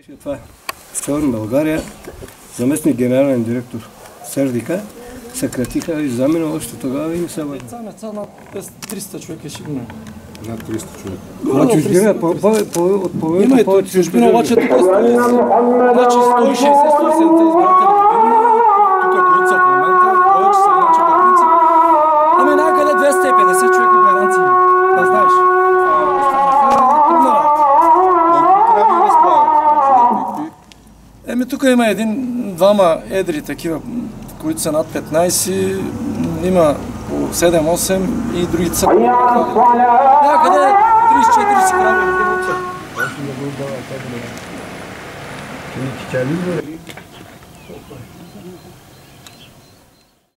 Това е Северна България, заместник генерален директор Сердика, съкратиха и замина още тогава и не са върнали. Деца над 300 човека ще има. Над 300 човека. На чужбина, от половината повече чужбина, обаче тук значи 160-170 избиратели тук които са в момента, повече са иначе по принцип. Ами някъде 250 човека гаранции, да знаеш. Трудна работа. Трябва да разполагат. Еми тук има двама едри такива, които са над 15, има по 7-8 и другите са по някъде 34 си крави.